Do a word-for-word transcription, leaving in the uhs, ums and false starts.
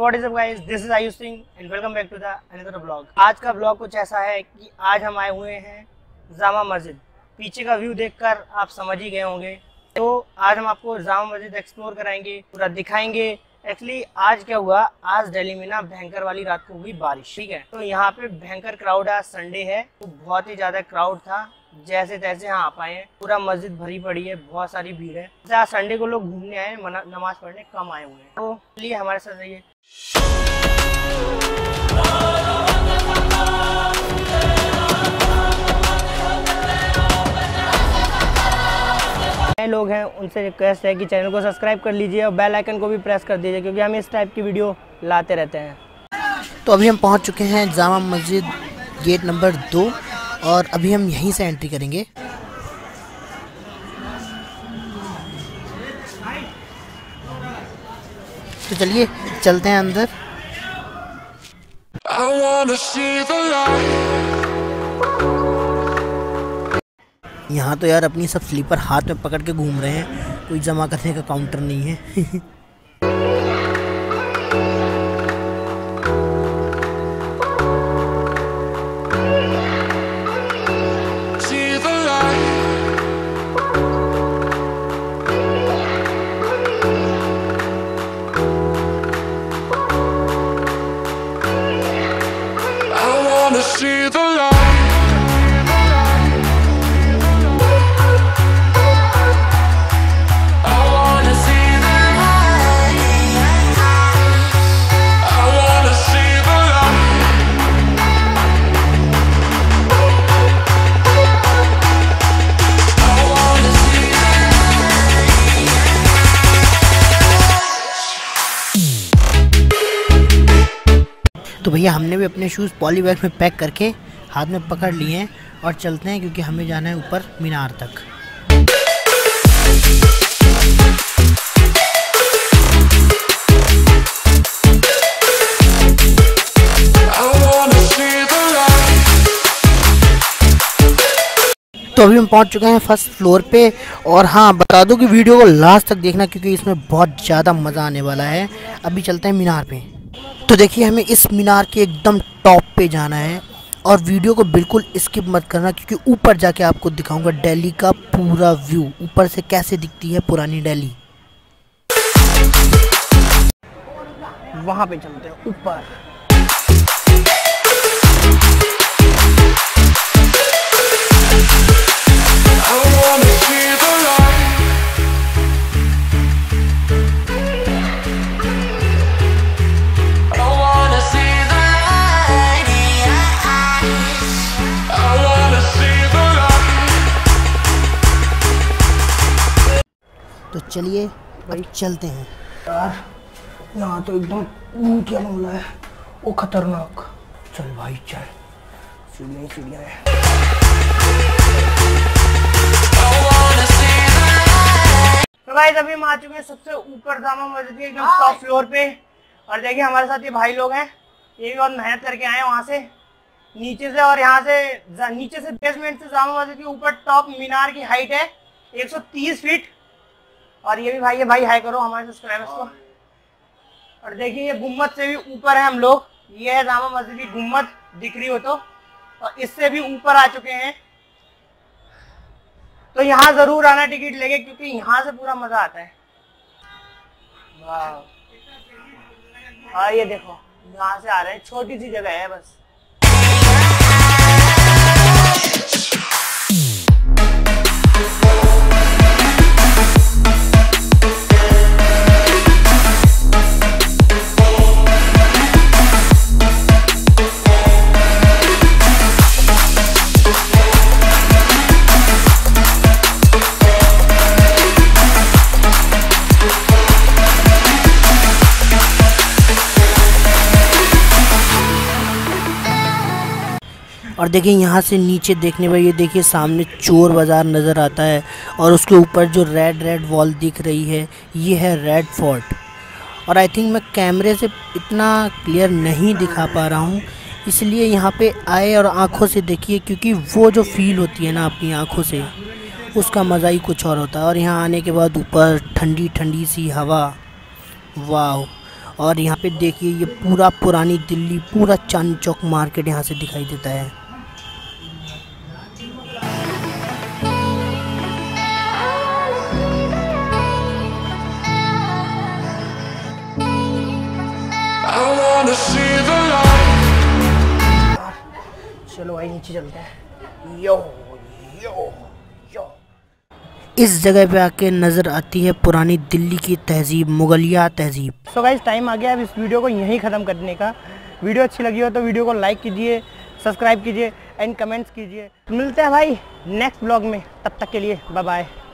What is up guys, this is Ayush Singh and welcome back to the another blog. आज का blog कुछ ऐसा है कि आज हम आए हुए हैं जामा मस्जिद। पीछे का व्यू देखकर आप समझ ही गए होंगे। तो आज हम आपको जामा मस्जिद एक्सप्लोर कराएंगे, पूरा दिखाएंगे। एक्चुअली आज क्या हुआ, आज दिल्ली में ना भयंकर वाली रात को हुई बारिश, ठीक है। तो यहाँ पे भयंकर क्राउड, आज संडे है तो बहुत ही ज्यादा क्राउड था। जैसे तैसे यहाँ आ पाए हैं, पूरा मस्जिद भरी पड़ी है, बहुत सारी भीड़ है। आज संडे को लोग घूमने आए, नमाज पढ़ने कम आए हुए हैं। तो चलिए हमारे साथ रहिए। नए लोग हैं उनसे रिक्वेस्ट है कि चैनल को सब्सक्राइब कर लीजिए और बेल आइकन को भी प्रेस कर दीजिए, क्योंकि हम इस टाइप की वीडियो लाते रहते हैं। तो अभी हम पहुंच चुके हैं जामा मस्जिद गेट नंबर दो और अभी हम यहीं से एंट्री करेंगे। तो चलिए चलते हैं अंदर। यहाँ तो यार अपनी सब स्लीपर हाथ में पकड़ के घूम रहे हैं, कोई जमा करने का काउंटर नहीं है। तो भैया हमने भी अपने शूज़ पॉली बैग में पैक करके हाथ में पकड़ लिए हैं और चलते हैं, क्योंकि हमें जाना है ऊपर मीनार तक। तो अभी हम पहुंच चुके हैं फर्स्ट फ्लोर पे। और हाँ, बता दूं कि वीडियो को लास्ट तक देखना, क्योंकि इसमें बहुत ज़्यादा मज़ा आने वाला है। अभी चलते हैं मीनार पे। तो देखिए हमें इस मीनार के एकदम टॉप पे जाना है और वीडियो को बिल्कुल स्किप मत करना, क्योंकि ऊपर जाके आपको दिखाऊंगा दिल्ली का पूरा व्यू, ऊपर से कैसे दिखती है पुरानी दिल्ली। वहां पे चलते हैं ऊपर। तो चलिए अब चलते हैं। यार यहाँ तो एकदम क्या मामला है, वो खतरनाक। चल भाई चल, सीढ़ियाँ सीढ़ियाँ हैं। तो गाइस अभी हम आ चुके हैं सबसे ऊपर जामा मस्जिद के एकदम टॉप फ्लोर पे। और देखिए हमारे साथ ये भाई लोग हैं, ये भी बहुत मेहनत करके आए हैं वहाँ से नीचे से। और यहाँ से नीचे से बेसमेंट से जामा मस्जिद के ऊपर टॉप मीनार की हाइट है एक सौ तीस फीट। और ये भी भाई है, भाई हाई करो हमारे सब्सक्राइबर्स को। और देखिए ये गुम्मद से भी ऊपर है हम लोग, ये है जामा मस्जिद की गुम्मद, दिख रही हो तो। और इससे भी ऊपर आ चुके हैं। तो यहाँ जरूर आना टिकट लेके, क्योंकि यहाँ से पूरा मजा आता है। वाह, हाँ ये देखो यहाँ से आ रहे हैं, छोटी सी जगह है बस। और देखिए यहाँ से नीचे देखने पर ये देखिए सामने चोर बाज़ार नज़र आता है। और उसके ऊपर जो रेड रेड वॉल दिख रही है, ये है रेड फोर्ट। और आई थिंक मैं कैमरे से इतना क्लियर नहीं दिखा पा रहा हूँ, इसलिए यहाँ पे आए और आँखों से देखिए, क्योंकि वो जो फील होती है ना अपनी आँखों से, उसका मज़ा ही कुछ और होता है। और यहाँ आने के बाद ऊपर ठंडी ठंडी सी हवा, वाह। और यहाँ पे देखिए ये पूरा पुरानी दिल्ली, पूरा चांदनी चौक मार्केट यहाँ से दिखाई देता है। चलो भाई नीचे चलते हैं। यो यो यो इस जगह पे आके नज़र आती है पुरानी दिल्ली की तहजीब, मुगलिया तहजीब। सो गाइस टाइम आ गया अब इस वीडियो को यहीं ख़त्म करने का। वीडियो अच्छी लगी हो तो वीडियो को लाइक कीजिए, सब्सक्राइब कीजिए एंड कमेंट्स कीजिए। मिलते हैं भाई नेक्स्ट ब्लॉग में, तब तक के लिए बाय बाय।